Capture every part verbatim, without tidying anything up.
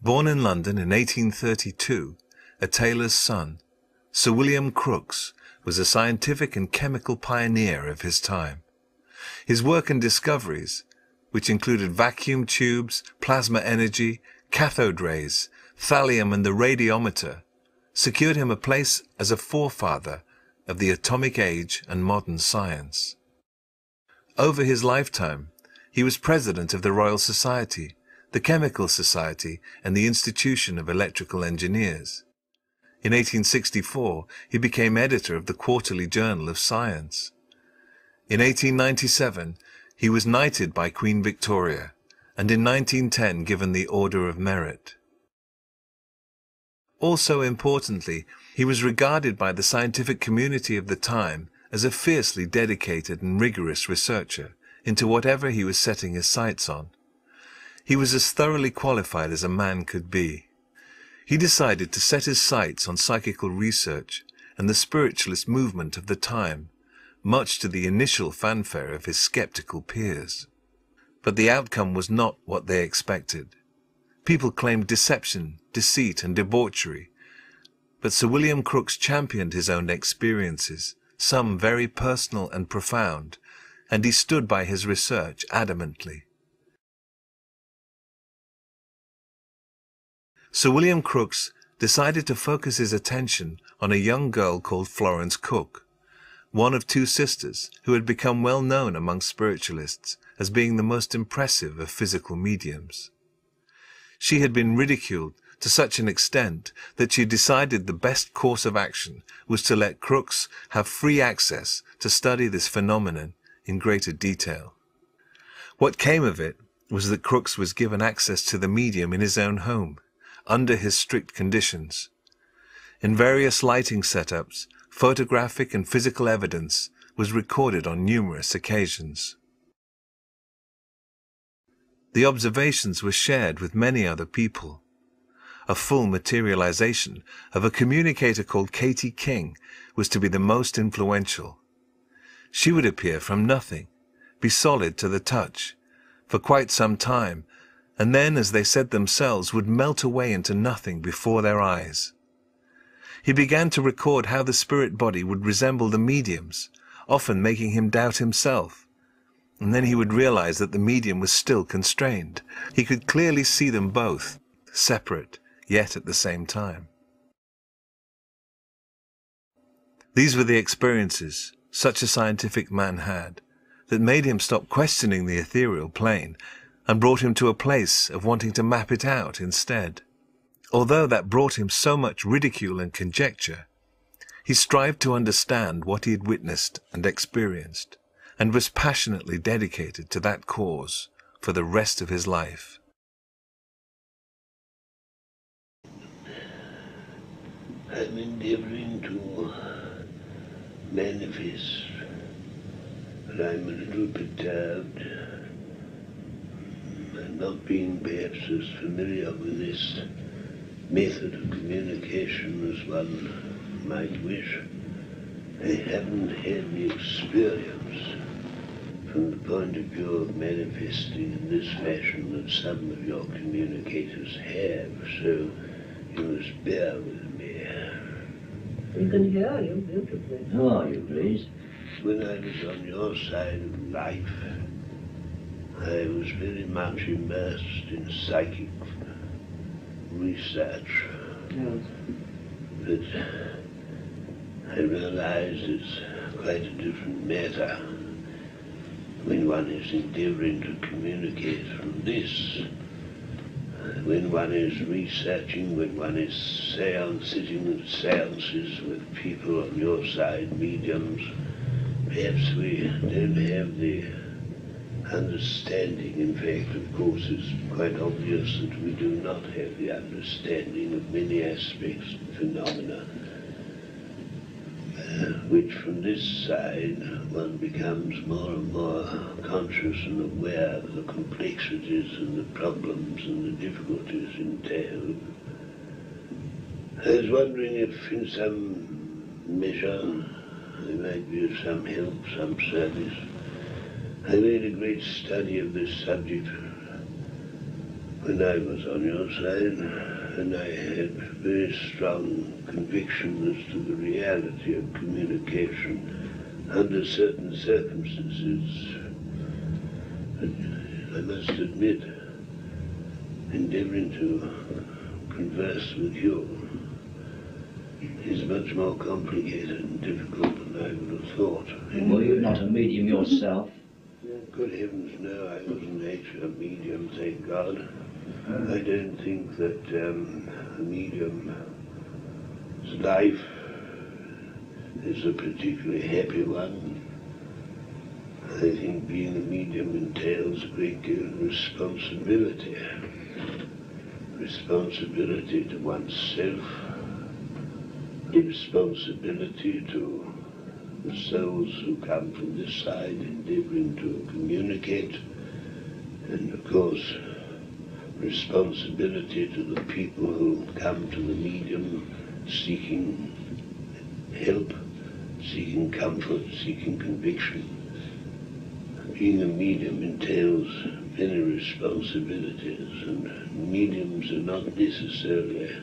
Born in London in eighteen thirty-two, a tailor's son, Sir William Crookes was a scientific and chemical pioneer of his time. His work and discoveries, which included vacuum tubes, plasma energy, cathode rays, thallium and the radiometer, secured him a place as a forefather of the atomic age and modern science. Over his lifetime, he was president of the Royal Society, the Chemical Society, and the Institution of Electrical Engineers. In eighteen sixty-four, he became editor of the Quarterly Journal of Science. In eighteen ninety-seven, he was knighted by Queen Victoria, and in nineteen ten given the Order of Merit. Also importantly, he was regarded by the scientific community of the time as a fiercely dedicated and rigorous researcher into whatever he was setting his sights on. He was as thoroughly qualified as a man could be. He decided to set his sights on psychical research and the spiritualist movement of the time, much to the initial fanfare of his skeptical peers. But the outcome was not what they expected. People claimed deception, deceit, and debauchery, but Sir William Crookes championed his own experiences, some very personal and profound, and he stood by his research adamantly. Sir William Crookes decided to focus his attention on a young girl called Florence Cook, one of two sisters who had become well known among spiritualists as being the most impressive of physical mediums. She had been ridiculed to such an extent that she decided the best course of action was to let Crookes have free access to study this phenomenon in greater detail. What came of it was that Crookes was given access to the medium in his own home, under his strict conditions. In various lighting setups, photographic and physical evidence was recorded on numerous occasions. The observations were shared with many other people. A full materialization of a communicator called Katie King was to be the most influential. She would appear from nothing, be solid to the touch, for quite some time, and then, as they said themselves, would melt away into nothing before their eyes. He began to record how the spirit body would resemble the medium's, often making him doubt himself. And then he would realize that the medium was still constrained. He could clearly see them both, separate, yet at the same time. These were the experiences such a scientific man had, that made him stop questioning the ethereal plane and brought him to a place of wanting to map it out instead. Although that brought him so much ridicule and conjecture, he strived to understand what he had witnessed and experienced, and was passionately dedicated to that cause for the rest of his life. I'm endeavoring to manifest, but I'm a little perturbed. And not being perhaps as familiar with this method of communication as one might wish, I haven't had any experience from the point of view of manifesting in this fashion that some of your communicators have, so you must bear with me. We can hear you beautifully. Who are you, please? When I was on your side of life, I was very much immersed in psychic research. Yes. But I realize it's quite a different matter when one is endeavoring to communicate from this. When one is researching, when one is seance, sitting at seances with people on your side, mediums, perhaps we don't have the understanding. In fact, of course, it's quite obvious that we do not have the understanding of many aspects of the phenomena, uh, which from this side one becomes more and more conscious and aware of the complexities and the problems and the difficulties entailed. I was wondering if in some measure I might be of some help, some service. I made a great study of this subject when I was on your side, and I had very strong conviction as to the reality of communication under certain circumstances. And I must admit, endeavoring to converse with you is much more complicated and difficult than I would have thought. Well, you're not a medium yourself. Good heavens, no, I wasn't actually a medium, thank God. I don't think that um, a medium's life is a particularly happy one. I think being a medium entails a great deal of responsibility. Responsibility to oneself, responsibility to the souls who come from this side endeavoring to communicate, and of course responsibility to the people who come to the medium seeking help, seeking comfort, seeking conviction. Being a medium entails many responsibilities, and mediums are not necessarily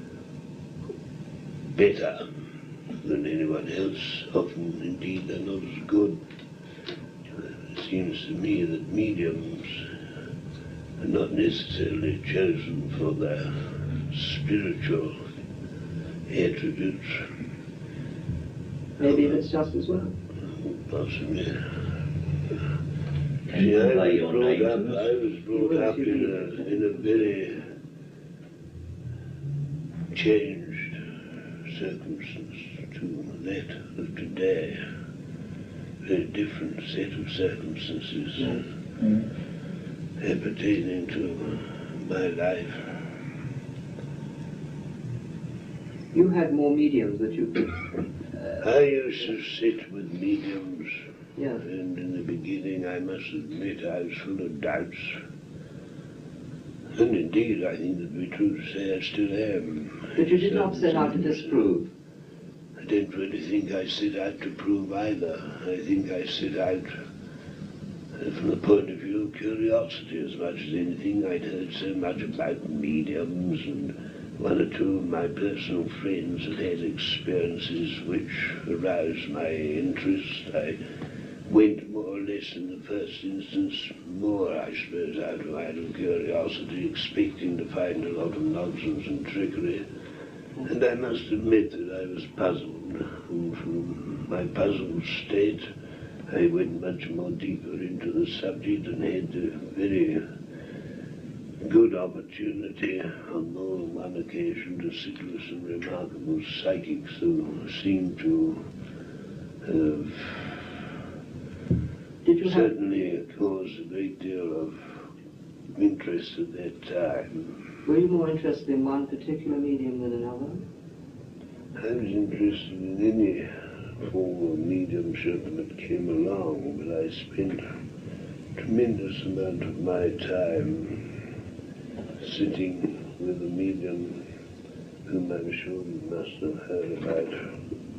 better than anyone else. Often, indeed, they're not as good. It seems to me that mediums are not necessarily chosen for their spiritual attributes. Maybe that's just as well. Possibly. Can See, you I convey was your brought name up, to I us? was brought up in a, in a very changed circumstance to that of today. Very different set of circumstances Mm. appertaining to my life. You had more mediums that you could. I used to sit with mediums, Yeah. and in the beginning I must admit I was full of doubts. And indeed, I think it would be true to say I still am. But you did not set out to disprove. I don't really think I set out to prove either. I think I set out uh, from the point of view of curiosity as much as anything. I'd heard so much about mediums, and one or two of my personal friends had had experiences which aroused my interest. I went more or less in the first instance, more I suppose out of idle curiosity, expecting to find a lot of nonsense and trickery. And I must admit that I was puzzled, and from my puzzled state I went much more deeper into the subject and had a very good opportunity on more than one occasion to sit with some remarkable psychics who seemed to have Did you have? certainly caused a great deal of interest at that time. Were you more interested in one particular medium than another? I was interested in any form of mediumship that came along, but I spent a tremendous amount of my time sitting with a medium whom I'm sure you must have heard about.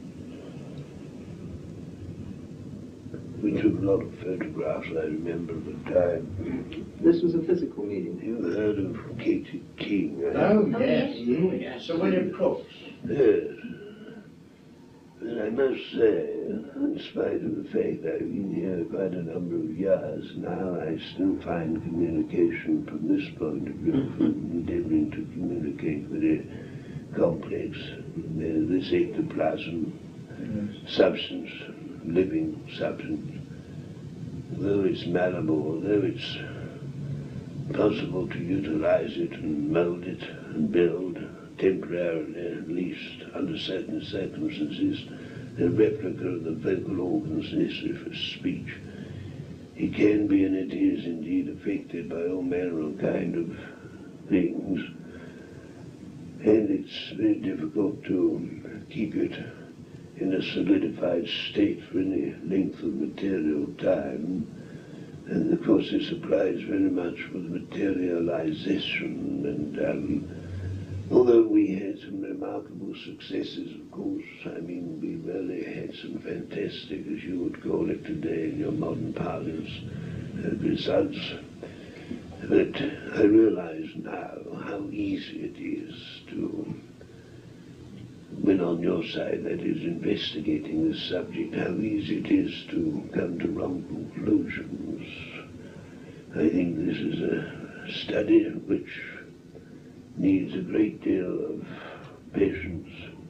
We took a lot of photographs, I remember, at the time. This was a physical medium. You heard of Katie King? I Oh, yes. Oh, yes. Sir William Crooks. Yes. But I must say, in spite of the fact that I've been here quite a number of years now, I still find communication from this point of view, from endeavoring to communicate very complex. There's this ectoplasm, substance, living substance. Though it's malleable, though it's possible to utilize it and mold it and build, temporarily at least, under certain circumstances, a replica of the vocal organs necessary for speech. It can be, and it is indeed, affected by all manner of kind of things, and it's very difficult to keep it in a solidified state for any length of material time. And of course this applies very much for the materialization, and um, although we had some remarkable successes, of course, I mean, we really had some fantastic, as you would call it today in your modern parlance, uh, results. But I realize now how easy it is to, when on your side, that is, investigating this subject, how easy it is to come to wrong conclusions. I think this is a study which needs a great deal of patience.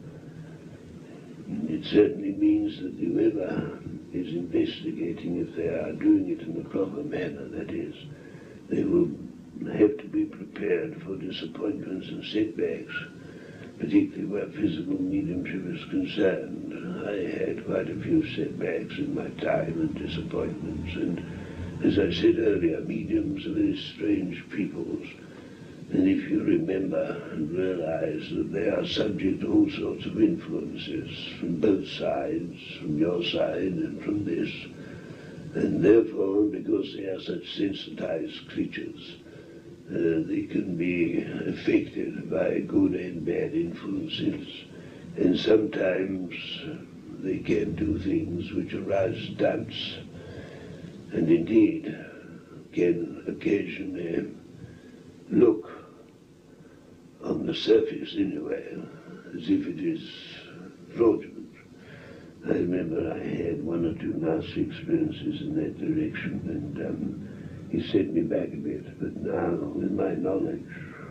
It certainly means that whoever is investigating, if they are doing it in the proper manner, that is, they will have to be prepared for disappointments and setbacks, particularly where physical mediumship is concerned. I had quite a few setbacks in my time and disappointments, and as I said earlier, mediums are very strange peoples. And if you remember and realize that they are subject to all sorts of influences from both sides, from your side and from this, and therefore, because they are such sensitized creatures, uh, they can be affected by good and bad influences, and sometimes they can do things which arouse doubts, and indeed can occasionally look, on the surface anyway, as if it is fraudulent. I remember I had one or two nasty experiences in that direction, and um, he set me back a bit. But now, with my knowledge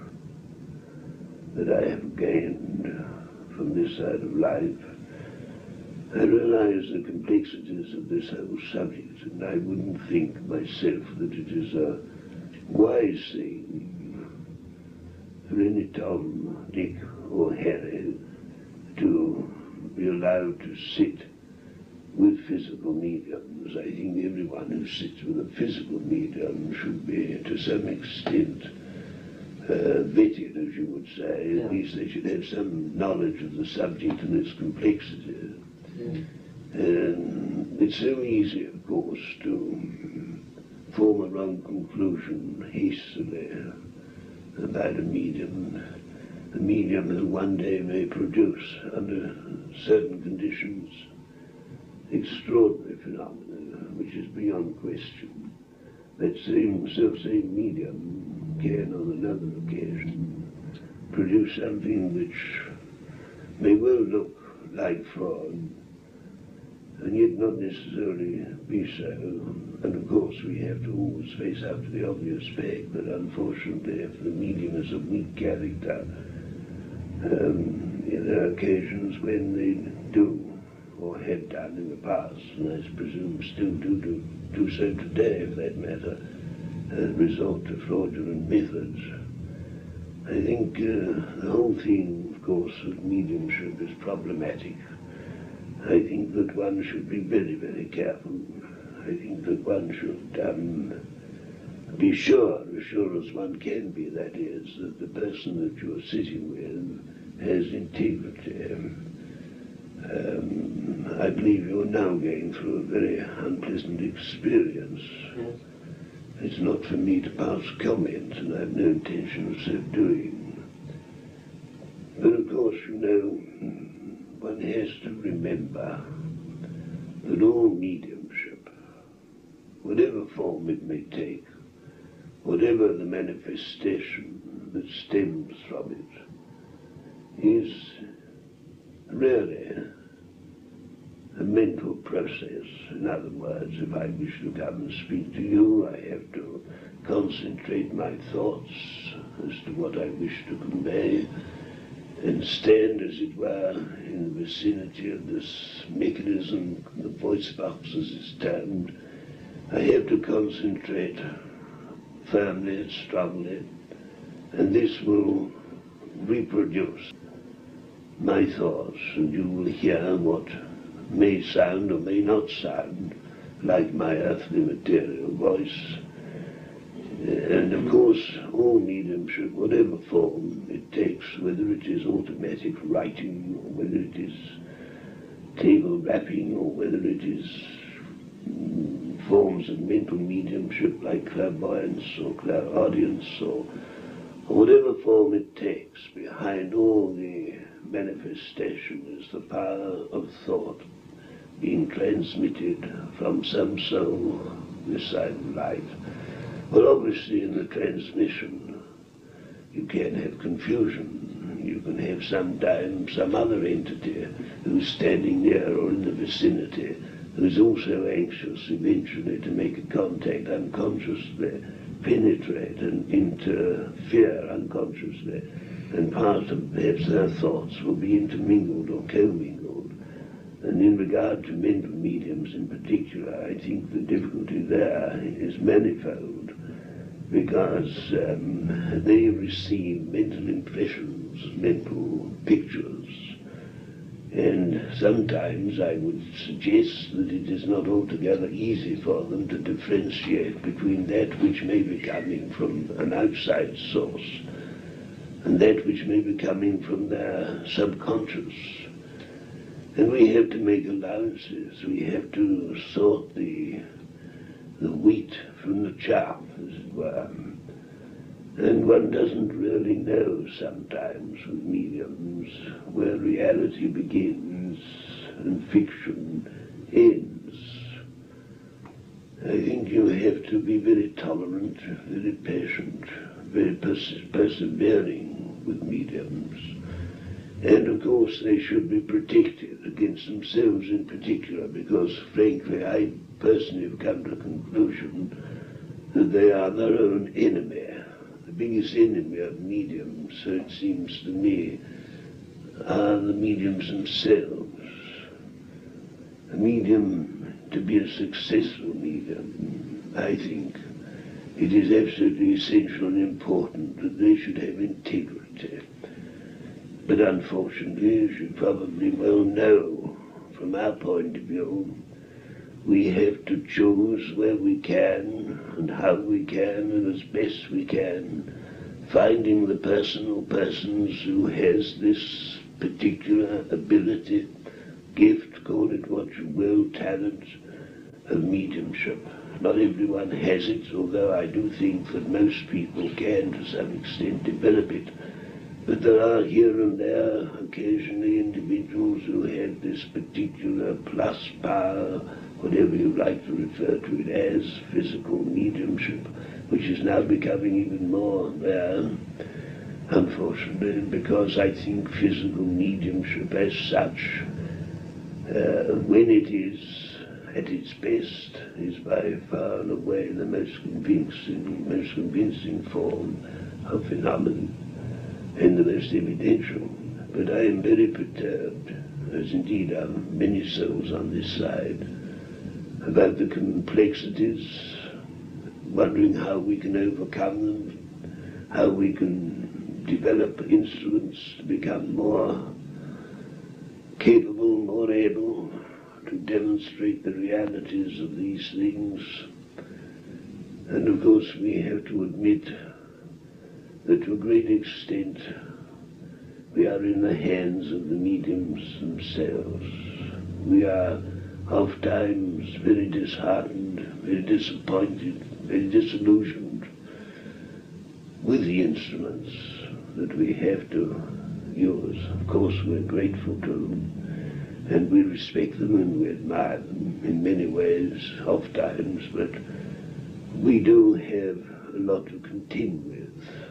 that I have gained from this side of life, I realize the complexities of this whole subject, and I wouldn't think myself that it is a wise thing for any Tom, Dick, or Harry to be allowed to sit with physical mediums. I think everyone who sits with a physical medium should be, to some extent, uh, vetted, as you would say. Yeah. At least they should have some knowledge of the subject and its complexity. Yeah. And it's so easy, of course, to form a wrong conclusion hastily about a medium, a medium that one day may produce, under certain conditions, extraordinary phenomena, which is beyond question. That same self-same medium can, on another occasion, produce something which may well look like fraud, and yet not necessarily be so. And of course we have to always face up to the obvious fact that unfortunately if the medium is of weak character, um, there are occasions when they do, or had done in the past, and I presume still do do, do so today, for that matter, uh, resort to fraudulent methods. I think uh, the whole thing, of course, of mediumship is problematic. I think that one should be very, very careful. I think that one should um, be sure, as sure as one can be, that is, that the person that you're sitting with has integrity. Um, I believe you're now going through a very unpleasant experience. Yes. It's not for me to pass comment, and I have no intention of so doing. But of course, you know, one has to remember that all mediumship, whatever form it may take, whatever the manifestation that stems from it, is really a mental process. In other words, if I wish to come and speak to you, I have to concentrate my thoughts as to what I wish to convey, and stand, as it were, in the vicinity of this mechanism, the voice box as it's termed. I have to concentrate firmly and strongly, and this will reproduce my thoughts, and you will hear what may sound or may not sound like my earthly material voice. And of course, all mediumship, whatever form it takes, whether it is automatic writing, or whether it is table rapping, or whether it is mm, forms of mental mediumship like clairvoyance or clairaudience, or, or whatever form it takes, behind all the manifestation is the power of thought being transmitted from some soul this side of life Well, obviously in the transmission you can have confusion. You can have sometimes some other entity who's standing near or in the vicinity who's also anxious eventually to make a contact unconsciously, penetrate and interfere unconsciously, and part of perhaps their thoughts will be intermingled or commingled. And in regard to mental mediums in particular, I think the difficulty there is manifold, because um, they receive mental impressions, mental pictures, and sometimes I would suggest that it is not altogether easy for them to differentiate between that which may be coming from an outside source and that which may be coming from their subconscious. And we have to make allowances. We have to sort the, the wheat from the chaff, as it were. And one doesn't really know sometimes with mediums where reality begins and fiction ends. I think you have to be very tolerant, very patient, very pers persevering with mediums. And of course they should be protected against themselves in particular, because frankly I personally have come to the conclusion that they are their own enemy. The biggest enemy of mediums, so it seems to me, are the mediums themselves. A medium, to be a successful medium, I think, it is absolutely essential and important that they should have integrity. But unfortunately, as you probably well know, from our point of view, we have to choose where we can and how we can and as best we can, finding the person or persons who has this particular ability, gift, call it what you will, talent of mediumship. Not everyone has it, although I do think that most people can to some extent develop it. But there are here and there occasionally individuals who have this particular plus power, whatever you like to refer to it as, physical mediumship, which is now becoming even more there, unfortunately, because I think physical mediumship as such, uh, when it is at its best, is by far and away the most convincing, most convincing form of phenomenon, and the most evidential. But I am very perturbed, as indeed are many souls on this side, about the complexities, wondering how we can overcome them, how we can develop instruments to become more capable, more able to demonstrate the realities of these things. And of course we have to admit that to a great extent we are in the hands of the mediums themselves. We are oft times very disheartened, very disappointed, very disillusioned with the instruments that we have to use. Of course we're grateful to them, and we respect them and we admire them in many ways, oft times, but we do have a lot to contend with.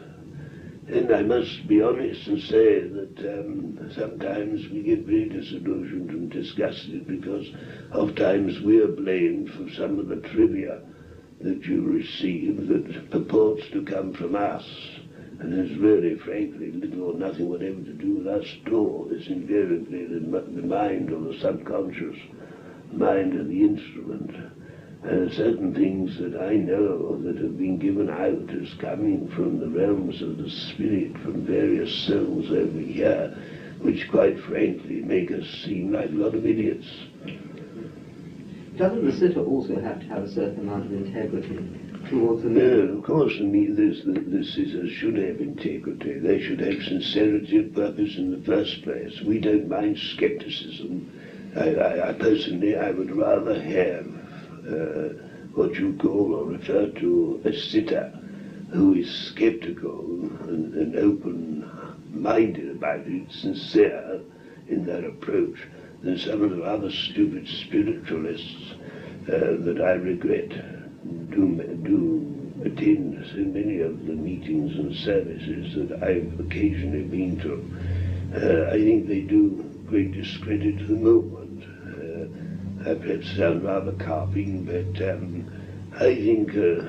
And I must be honest and say that um, sometimes we get very disillusioned and disgusted, because oft times we are blamed for some of the trivia that you receive that purports to come from us, and has really, frankly, little or nothing whatever to do with us at all. It's invariably the, the mind or the subconscious mind of the instrument. Uh, certain things that I know that have been given out as coming from the realms of the spirit, from various souls over here, which quite frankly make us seem like a lot of idiots. Doesn't the sitter also have to have a certain amount of integrity towards the No, medium? of course, the, me- this, the, the sitters should have integrity. They should have sincerity of purpose in the first place. We don't mind skepticism. I, I, I personally, I would rather have Uh, what you call or refer to a sitter who is skeptical and, and open-minded about it, sincere in their approach, than some of the other stupid spiritualists uh, that I regret do, do attend so many of the meetings and services that I've occasionally been to. Uh, I think they do great discredit to the movement. Uh, I perhaps sound rather carping, but um, I think uh,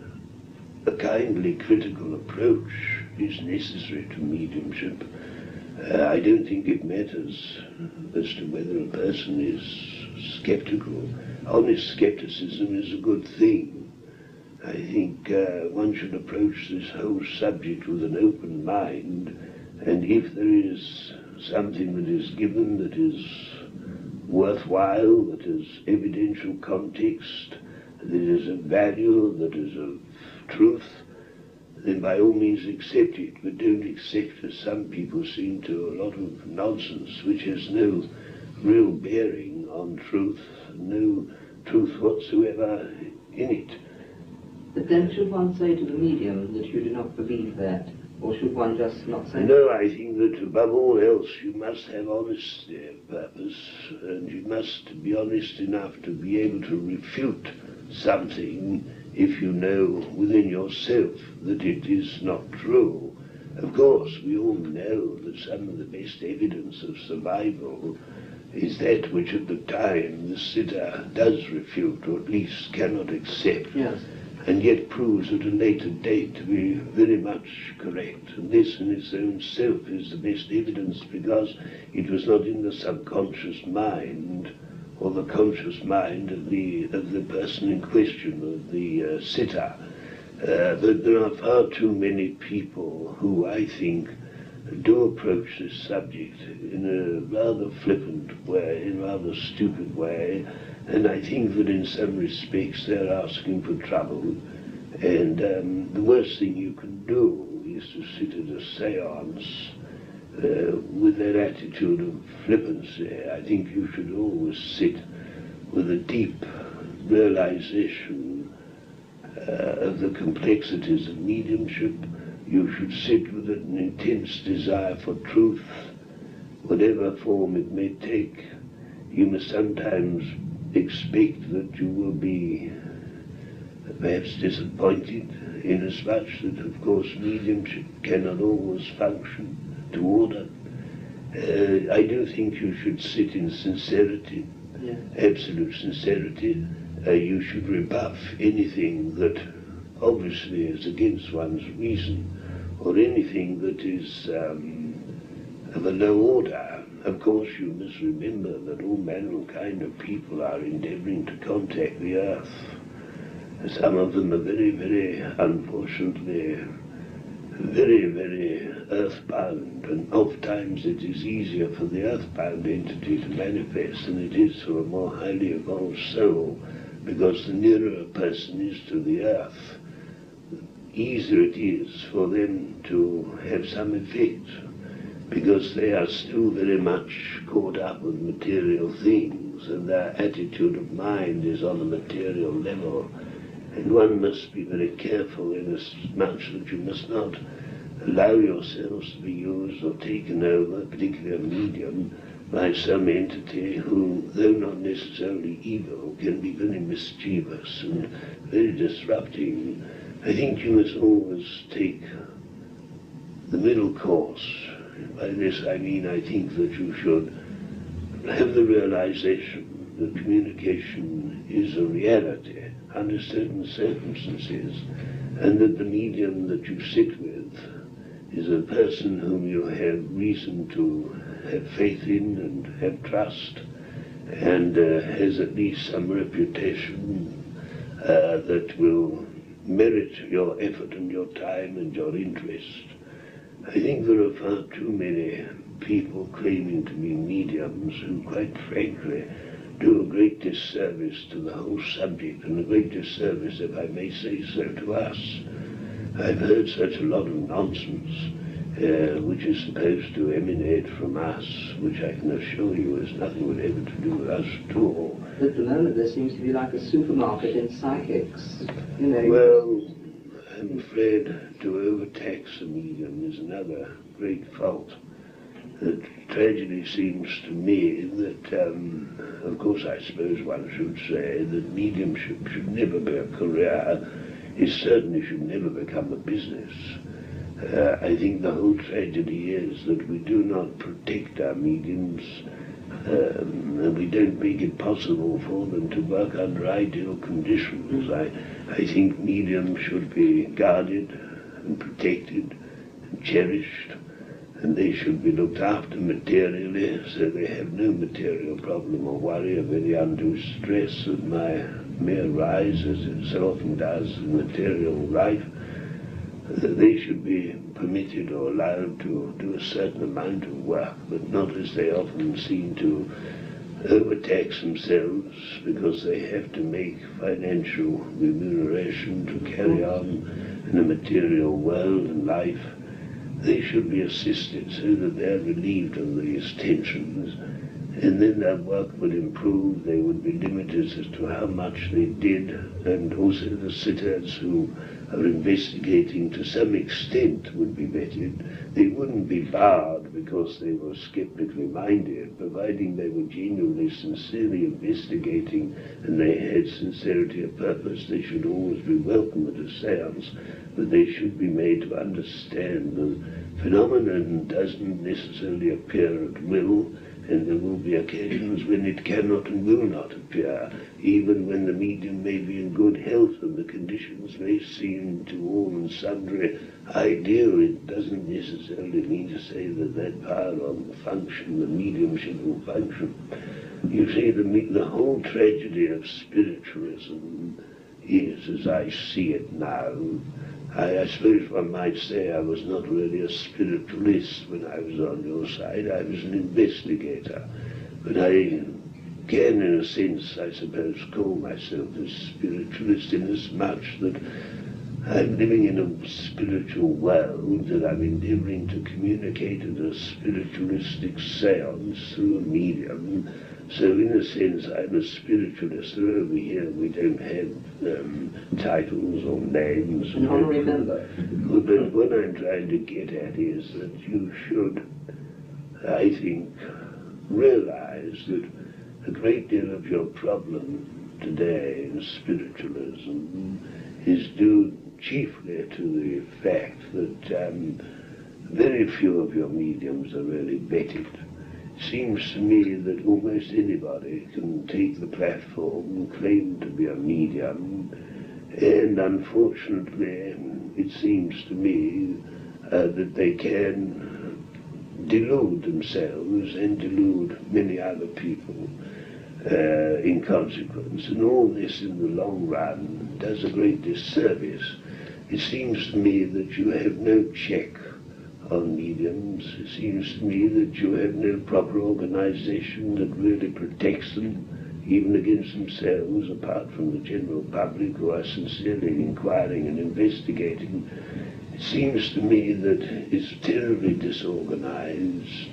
a kindly critical approach is necessary to mediumship. Uh, I don't think it matters as to whether a person is skeptical. Honest skepticism is a good thing. I think uh, one should approach this whole subject with an open mind, and if there is something that is given that is worthwhile, that has evidential context, that is of value, that is of truth, then by all means accept it, but don't accept, as some people seem to, a lot of nonsense which has no real bearing on truth, no truth whatsoever in it. But then should one say to the medium that you do not believe that? Or should one just not say No, I think that above all else you must have honesty of purpose, and you must be honest enough to be able to refute something if you know within yourself that it is not true. Of course, we all know that some of the best evidence of survival is that which at the time the sitter does refute, or at least cannot accept. Yes. And yet proves at a later date to be very much correct. And this in its own self is the best evidence, because it was not in the subconscious mind or the conscious mind of the of the person in question, of the uh, sitter. Uh, but there are far too many people who, I think, do approach this subject in a rather flippant way, in a rather stupid way, and I think that in some respects they're asking for trouble. And um, the worst thing you can do is to sit at a seance uh, with that attitude of flippancy. I think you should always sit with a deep realization uh, of the complexities of mediumship. You should sit with an intense desire for truth, whatever form it may take. You must sometimes expect that you will be perhaps disappointed, inasmuch that, of course, mediumship cannot always function to order. Uh, I do think you should sit in sincerity, Yeah. absolute sincerity. Uh, you should rebuff anything that obviously is against one's reason, or anything that is um, of a low order. Of course, you must remember that all manner of kind of people are endeavouring to contact the earth. Some of them are very, very, unfortunately, very, very earthbound, and oftentimes it is easier for the earthbound entity to manifest than it is for a more highly evolved soul, because the nearer a person is to the earth, the easier it is for them to have some effect, because they are still very much caught up with material things, and their attitude of mind is on a material level. And one must be very careful in as much that you must not allow yourselves to be used or taken over, particularly a medium, by some entity who, though not necessarily evil, can be very mischievous and very disrupting. I think you must always take the middle course. By this I mean I think that you should have the realization that communication is a reality under certain circumstances, and that the medium that you sit with is a person whom you have reason to have faith in and have trust, and uh, has at least some reputation uh, that will merit your effort and your time and your interest. I think there are far too many people claiming to be mediums who, quite frankly, do a great disservice to the whole subject, and a great disservice, if I may say so, to us. I've heard such a lot of nonsense uh, which is supposed to emanate from us, which I can assure you has nothing whatever to do with us at all. At the moment there seems to be like a supermarket in psychics. You know. Well, I'm afraid to overtax a medium is another great fault. The tragedy seems to me that, um, of course I suppose one should say that mediumship should never be a career. it certainly should never become a business. Uh, I think the whole tragedy is that we do not protect our mediums, um, and we don't make it possible for them to work under ideal conditions. I, I think mediums should be guarded and protected and cherished, and they should be looked after materially so they have no material problem or worry of any undue stress that may, may arise, as it so often does in material life. They should be permitted or allowed to do a certain amount of work, but not as they often seem to overtax themselves because they have to make financial remuneration to carry on in a material world and life. They should be assisted so that they are relieved of these tensions, and then their work would improve. They would be limited as to how much they did, and also the sitters who are investigating to some extent would be vetted. They wouldn't be barred because they were skeptically minded, providing they were genuinely, sincerely investigating and they had sincerity of purpose. They should always be welcome at a seance, but they should be made to understand the phenomenon doesn't necessarily appear at will, and there will be occasions when it cannot and will not appear, even when the medium may be in good health and the conditions may seem to all and sundry ideal. It doesn't necessarily mean to say that that power on function, the mediumship will function. You see, the, the whole tragedy of spiritualism is, as I see it now, I, I suppose one might say I was not really a spiritualist when I was on your side. I was an investigator. But I can, in a sense, I suppose, call myself a spiritualist inasmuch that I'm living in a spiritual world, that I'm endeavoring to communicate at a spiritualistic seance through a medium. So in a sense, I'm a spiritualist. Over here we don't have um, titles or names. An honorary member. But what I'm trying to get at is that you should, I think, realize that a great deal of your problem today in spiritualism is due chiefly to the fact that um, very few of your mediums are really vetted. Seems to me that almost anybody can take the platform and claim to be a medium, and unfortunately it seems to me uh, that they can delude themselves and delude many other people uh, in consequence, and all this in the long run does a great disservice. It seems to me that you have no check on mediums. It seems to me that you have no proper organization that really protects them, even against themselves, apart from the general public who are sincerely inquiring and investigating. It seems to me that it's terribly disorganized,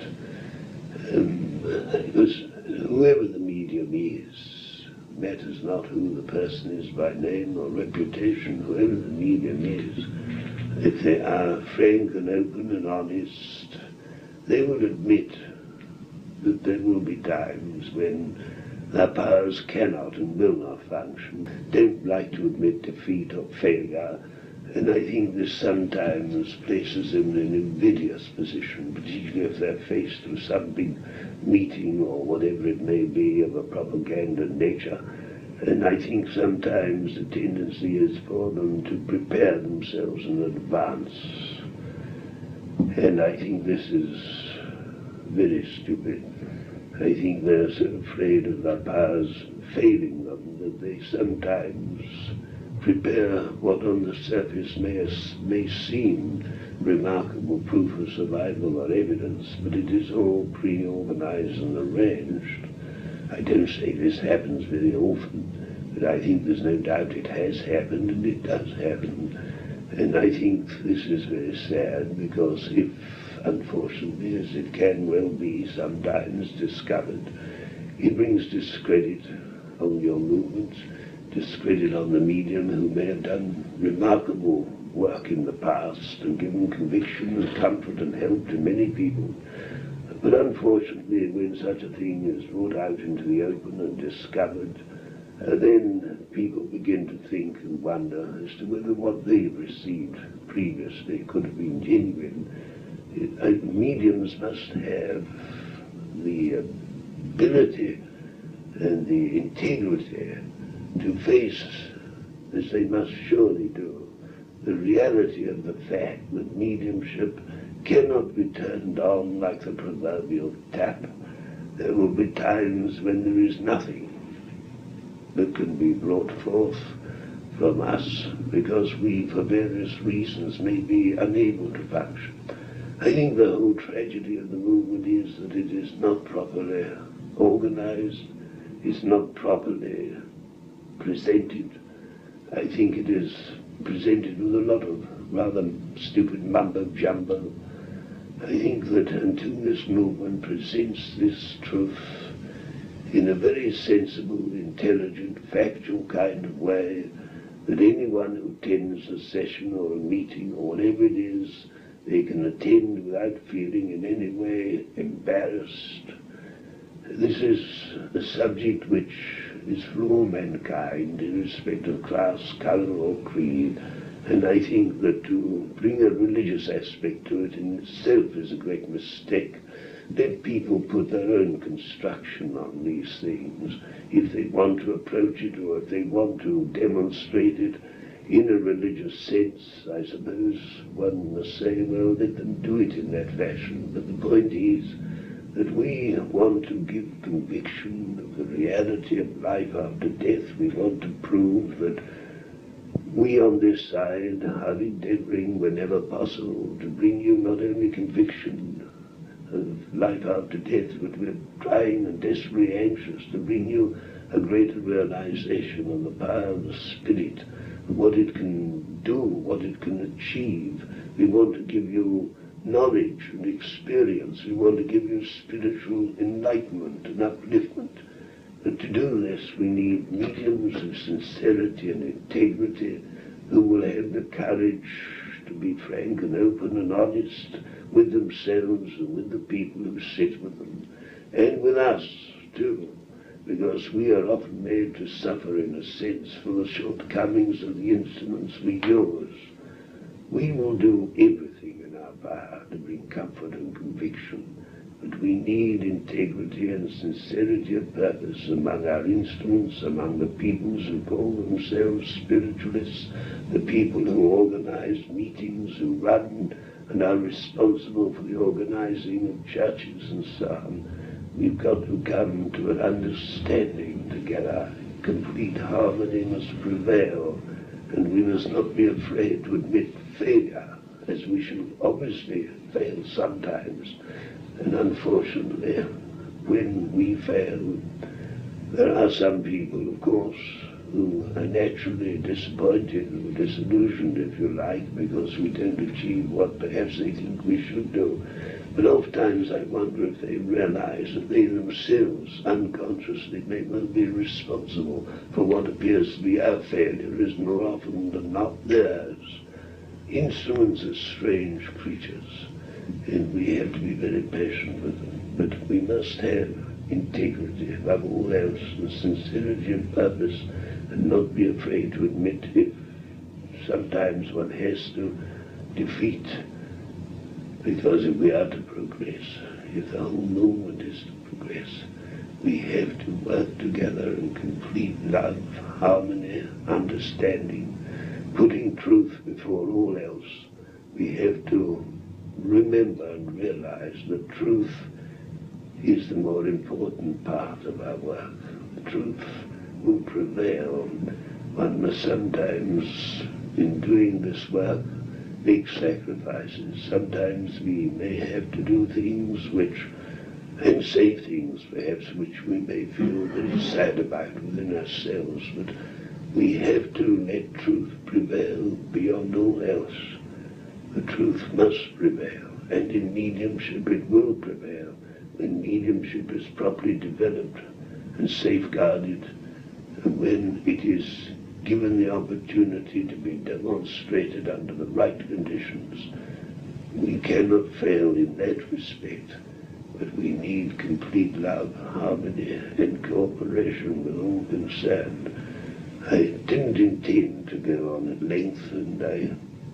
um, because whoever the medium is, matters not who the person is by name or reputation, whoever the medium is, if they are frank and open and honest, they will admit that there will be times when their powers cannot and will not function, don't like to admit defeat or failure, and I think this sometimes places them in an invidious position, particularly if they're faced with some big meeting or whatever it may be of a propaganda nature. And I think sometimes the tendency is for them to prepare themselves in advance. And I think this is very stupid. I think they're so afraid of their powers failing them that they sometimes prepare what on the surface may, may seem remarkable proof of survival or evidence, but it is all pre-organized and arranged. I don't say this happens very often, but I think there's no doubt it has happened, and it does happen. And I think this is very sad, because if, unfortunately, as it can well be sometimes discovered, it brings discredit on your movements, discredit on the medium who may have done remarkable work in the past and given conviction and comfort and help to many people. But unfortunately, when such a thing is brought out into the open and discovered, Uh, then people begin to think and wonder as to whether what they've received previously could have been genuine. It, uh, mediums must have the ability and the integrity to face, as they must surely do, the reality of the fact that mediumship cannot be turned on like the proverbial tap. There will be times when there is nothing that can be brought forth from us because we, for various reasons, may be unable to function. I think the whole tragedy of the movement is that it is not properly organized, it's not properly presented. I think it is presented with a lot of rather stupid mumbo-jumbo. I think that until this movement presents this truth in a very sensible, intelligent, factual kind of way, that anyone who attends a session or a meeting or whatever it is, they can attend without feeling in any way embarrassed. This is a subject which is for all mankind, irrespective of class, colour or creed, and I think that to bring a religious aspect to it in itself is a great mistake. Let people put their own construction on these things. If they want to approach it or if they want to demonstrate it in a religious sense, I suppose one must say, well, let them do it in that fashion. But the point is that we want to give conviction of the reality of life after death. We want to prove that we on this side are endeavoring whenever possible to bring you not only conviction of life after death, but we're trying and desperately anxious to bring you a greater realization of the power of the Spirit, what it can do, what it can achieve. We want to give you knowledge and experience. We want to give you spiritual enlightenment and upliftment. And to do this, we need mediums of sincerity and integrity who will have the courage to be frank and open and honest with themselves and with the people who sit with them, and with us too, because we are often made to suffer in a sense for the shortcomings of the instruments we use. We will do everything in our power to bring comfort and conviction, but we need integrity and sincerity of purpose among our instruments, among the peoples who call themselves spiritualists, the people who organize meetings, who run and are responsible for the organizing of churches and so on. We've got to come to an understanding together. Complete harmony must prevail, and we must not be afraid to admit failure, as we should obviously fail sometimes. And unfortunately, when we fail, there are some people, of course, who are naturally disappointed or disillusioned, if you like, because we don't achieve what perhaps they think we should do. But oftentimes I wonder if they realize that they themselves, unconsciously, may well be responsible for what appears to be our failure is more often than not theirs. Instruments are strange creatures, and we have to be very patient with them. But we must have integrity above all else, and sincerity of purpose, and not be afraid to admit if sometimes one has to defeat. Because if we are to progress, if the whole movement is to progress, we have to work together in complete love, harmony, understanding, putting truth before all else. We have to remember and realize that truth is the more important part of our work. The truth will prevail. One must sometimes, in doing this work, make sacrifices. Sometimes we may have to do things which, and say things perhaps which we may feel very sad about within ourselves, but we have to let truth prevail beyond all else. The truth must prevail, and in mediumship it will prevail when mediumship is properly developed and safeguarded, and when it is given the opportunity to be demonstrated under the right conditions. We cannot fail in that respect. but we need complete love, harmony, and cooperation with all concerned. I didn't intend to go on at length, and I,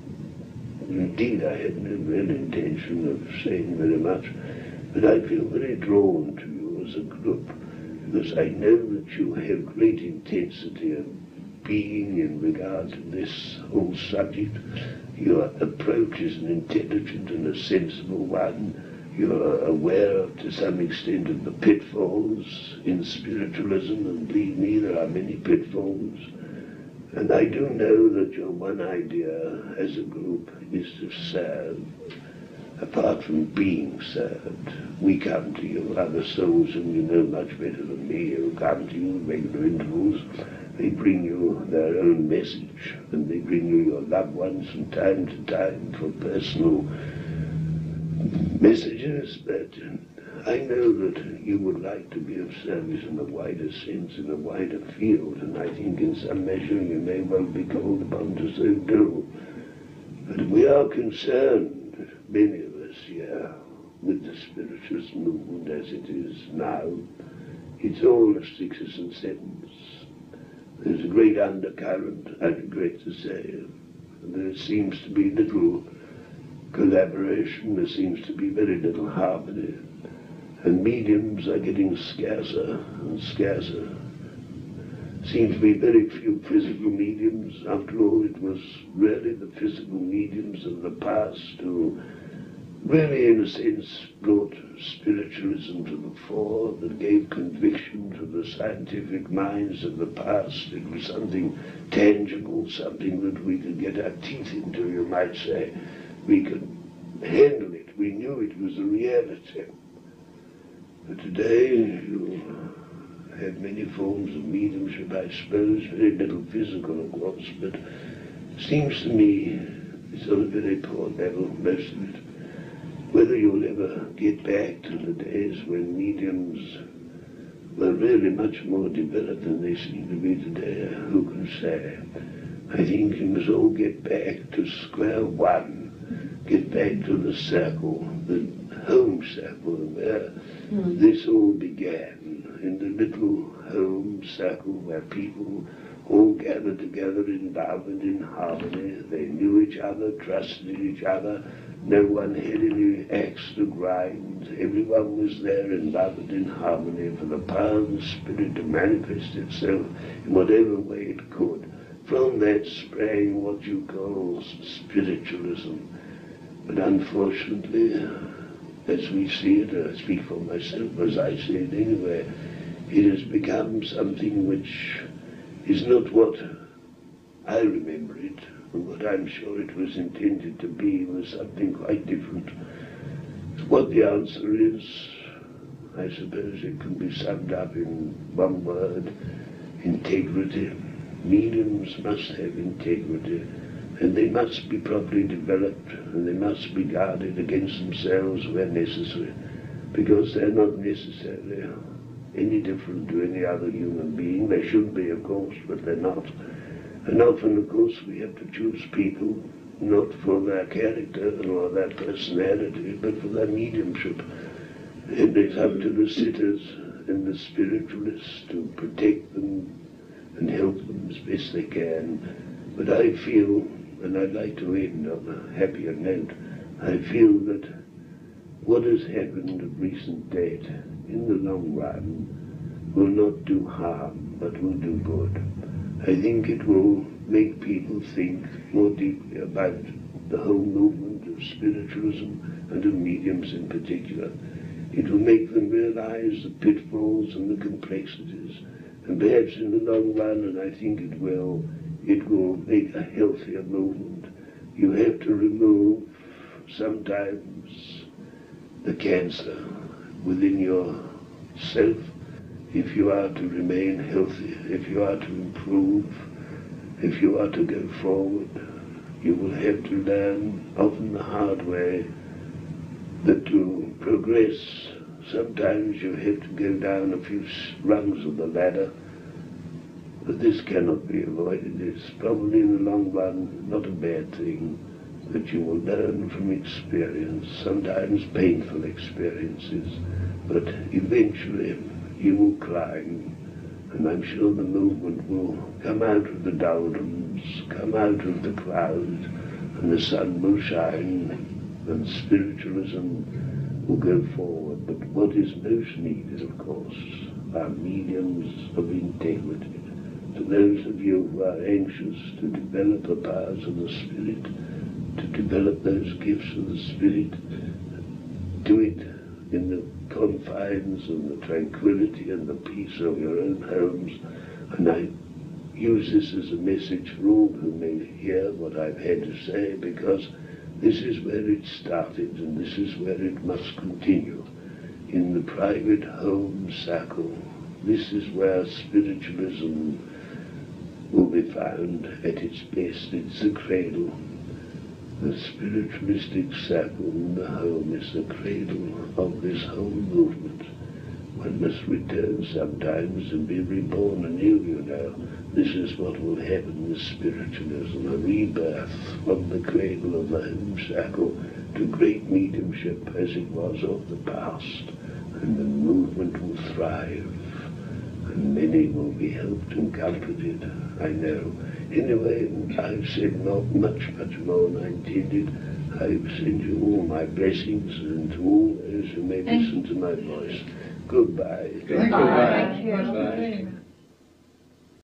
indeed, I had no real intention of saying very much, but I feel very drawn to you as a group, because I know that you have great intensity of being in regard to this whole subject. Your approach is an intelligent and a sensible one. You're aware to some extent of the pitfalls in spiritualism, and believe me, there are many pitfalls. And I do know that your one idea as a group is to serve. Apart from being served, we come to you, other souls whom you know much better than me, who come to you at regular intervals. They bring you their own message, and they bring you your loved ones from time to time for personal messages, but I know that you would like to be of service in a wider sense, in a wider field, and I think in some measure you may well be called upon to so do. But we are concerned, many of us here, with the spiritualist movement as it is now. It's all sixes and sevens. There's a great undercurrent, I regret to say. There seems to be little collaboration, there seems to be very little harmony, and mediums are getting scarcer and scarcer. Seems to be very few physical mediums. After all, it was really the physical mediums of the past who really, in a sense, brought spiritualism to the fore, that gave conviction to the scientific minds of the past. It was something tangible, something that we could get our teeth into, you might say. We could handle it. We knew it was a reality. But today, you have many forms of mediumship, I suppose, very little physical, of course, but it seems to me it's on a very poor level, most of it. Whether you'll ever get back to the days when mediums were really much more developed than they seem to be today, who can say? I think you must all get back to square one, get back to the circle, the home circle where mm. this all began, in the little home circle where people all gathered together in love and in harmony. They knew each other, trusted each other. No one had any axe to grind. Everyone was there in love and in harmony for the power of the Spirit to manifest itself in whatever way it could. From that sprang what you call spiritualism. But unfortunately, as we see it, I speak for myself as I see it anyway, it has become something which is not what I remember it, and what I'm sure it was intended to be was something quite different. What the answer is, I suppose it can be summed up in one word: integrity. Mediums must have integrity, and they must be properly developed, and they must be guarded against themselves where necessary, because they're not necessarily any different to any other human being. They should be, of course, but they're not. And often, of course, we have to choose people not for their character or their personality, but for their mediumship. And it's up to the sitters and the spiritualists to protect them and help them as best they can. But I feel, and I'd like to end on a happier note, I feel that what has happened of recent date, in the long run, will not do harm, but will do good. I think it will make people think more deeply about the whole movement of spiritualism and of mediums in particular. It will make them realize the pitfalls and the complexities, and perhaps in the long run, and I think it will, it will make a healthier movement. You have to remove sometimes the cancer within yourself if you are to remain healthy, if you are to improve, if you are to go forward. You will have to learn, often the hard way, that to progress, sometimes you have to go down a few rungs of the ladder, but this cannot be avoided. It's probably in the long run not a bad thing, that you will learn from experience, sometimes painful experiences, but eventually you will climb, and I'm sure the movement will come out of the doldrums, come out of the clouds, and the sun will shine, and spiritualism will go forward. But what is most needed, of course, are mediums of integrity. To those of you who are anxious to develop the powers of the Spirit, to develop those gifts of the Spirit, do it in the confines and the tranquility and the peace of your own homes. And I use this as a message for all who may hear what I've had to say, because this is where it started and this is where it must continue. In the private home circle, this is where spiritualism will be found at its best. It's the cradle. The spiritualistic circle in the home is the cradle of this whole movement. One must return sometimes and be reborn anew, you know. This is what will happen with spiritualism, a rebirth from the cradle of the home circle to great mediumship as it was of the past. And the movement will thrive, and many will be helped and comforted, I know. Anyway, I've said not much, much more than I intended. I send you all my blessings, and to all those who may listen to my voice, goodbye. Goodbye. Thank you.